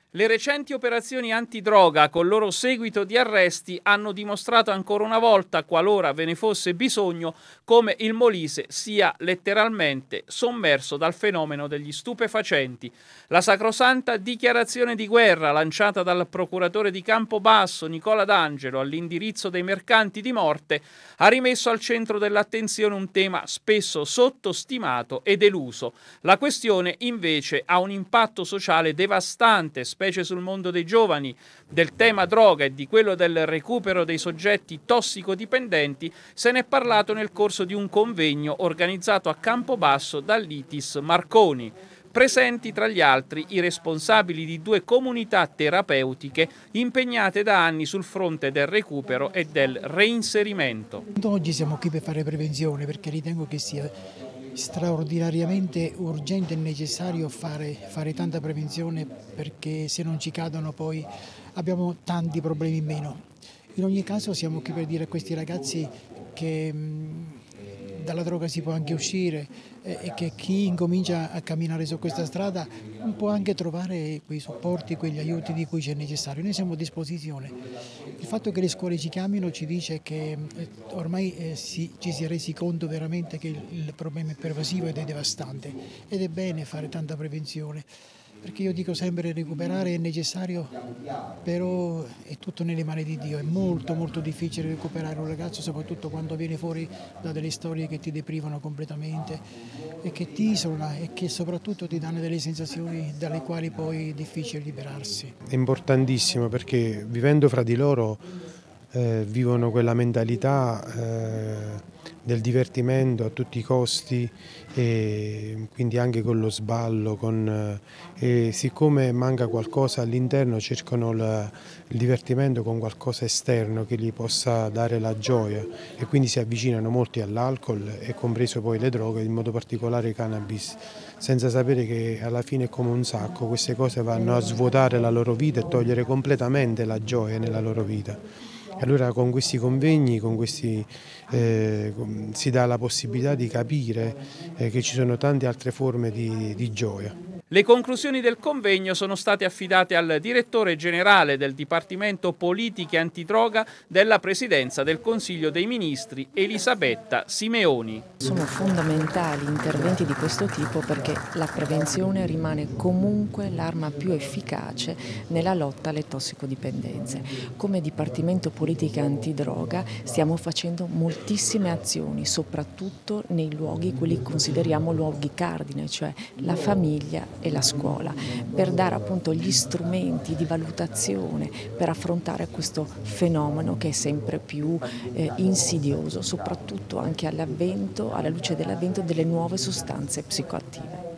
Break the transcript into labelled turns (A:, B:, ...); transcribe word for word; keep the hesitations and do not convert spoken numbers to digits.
A: Le recenti operazioni antidroga col loro seguito di arresti hanno dimostrato ancora una volta, qualora ve ne fosse bisogno, come il Molise sia letteralmente sommerso dal fenomeno degli stupefacenti. La sacrosanta dichiarazione di guerra lanciata dal procuratore di Campobasso Nicola D'Angelo all'indirizzo dei mercanti di morte ha rimesso al centro dell'attenzione un tema spesso sottostimato ed eluso. La questione invece ha un impatto sociale devastante, specie sul mondo dei giovani. Del tema droga e di quello del recupero dei soggetti tossicodipendenti se ne è parlato nel corso di un convegno organizzato a Campobasso dall'I T I S Marconi. Presenti tra gli altri i responsabili di due comunità terapeutiche impegnate da anni sul fronte del recupero e del reinserimento.
B: Oggi siamo qui per fare prevenzione perché ritengo che sia straordinariamente urgente e necessario fare, fare tanta prevenzione, perché se non ci cadono poi abbiamo tanti problemi in meno. In ogni caso siamo qui per dire a questi ragazzi che mh, dalla droga si può anche uscire e che chi incomincia a camminare su questa strada può anche trovare quei supporti, quegli aiuti di cui c'è necessario. Noi siamo a disposizione. Il fatto che le scuole ci chiamino ci dice che ormai eh, si, ci si è resi conto veramente che il, il problema è pervasivo ed è devastante, ed è bene fare tanta prevenzione. Perché io dico sempre che recuperare è necessario, però è tutto nelle mani di Dio. È molto molto difficile recuperare un ragazzo, soprattutto quando viene fuori da delle storie che ti deprivano completamente e che ti isolano e che soprattutto ti danno delle sensazioni dalle quali poi è difficile liberarsi.
C: È importantissimo perché vivendo fra di loro eh, vivono quella mentalità eh, del divertimento a tutti i costi, e quindi anche con lo sballo, con, e siccome manca qualcosa all'interno cercano il, il divertimento con qualcosa esterno che gli possa dare la gioia, e quindi si avvicinano molti all'alcol e compreso poi le droghe, in modo particolare cannabis, senza sapere che alla fine è come un sacco, queste cose vanno a svuotare la loro vita e togliere completamente la gioia nella loro vita. Allora con questi convegni con questi, eh, si dà la possibilità di capire eh, che ci sono tante altre forme di, di gioia.
A: Le conclusioni del convegno sono state affidate al direttore generale del Dipartimento Politiche Antidroga della Presidenza del Consiglio dei Ministri, Elisabetta Simeoni.
D: Sono fondamentali interventi di questo tipo perché la prevenzione rimane comunque l'arma più efficace nella lotta alle tossicodipendenze. Come Dipartimento Politiche Antidroga stiamo facendo moltissime azioni, soprattutto nei luoghi, quelli che consideriamo luoghi cardine, cioè la famiglia e la scuola, per dare appunto gli strumenti di valutazione per affrontare questo fenomeno che è sempre più eh, insidioso, soprattutto anche all'avvento, alla luce dell'avvento delle nuove sostanze psicoattive.